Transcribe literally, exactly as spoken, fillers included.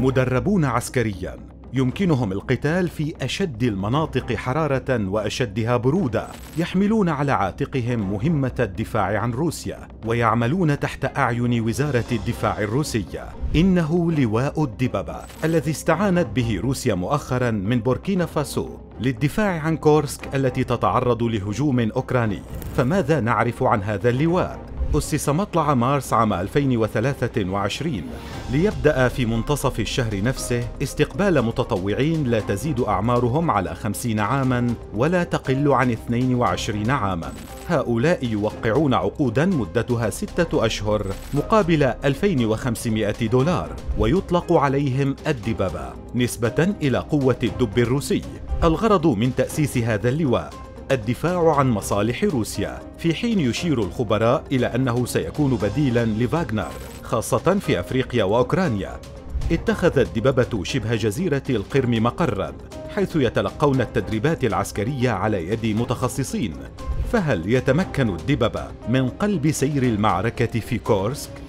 مدربون عسكرياً، يمكنهم القتال في أشد المناطق حرارة وأشدها برودة، يحملون على عاتقهم مهمة الدفاع عن روسيا، ويعملون تحت أعين وزارة الدفاع الروسية. إنه لواء الدببة الذي استعانت به روسيا مؤخراً من بوركينا فاسو للدفاع عن كورسك التي تتعرض لهجوم أوكراني. فماذا نعرف عن هذا اللواء؟ أسس مطلع مارس عام ألفين وثلاثة وعشرين ليبدأ في منتصف الشهر نفسه استقبال متطوعين لا تزيد أعمارهم على خمسين عاماً ولا تقل عن اثنين وعشرين عاماً. هؤلاء يوقعون عقوداً مدتها ستة أشهر مقابل ألفين وخمسمائة دولار، ويطلق عليهم الدببة نسبة إلى قوة الدب الروسي. الغرض من تأسيس هذا اللواء الدفاع عن مصالح روسيا، في حين يشير الخبراء إلى أنه سيكون بديلاً لفاغنر خاصة في أفريقيا وأوكرانيا. اتخذت دببة شبه جزيرة القرم مقراً، حيث يتلقون التدريبات العسكرية على يد متخصصين. فهل يتمكن الدببة من قلب سير المعركة في كورسك؟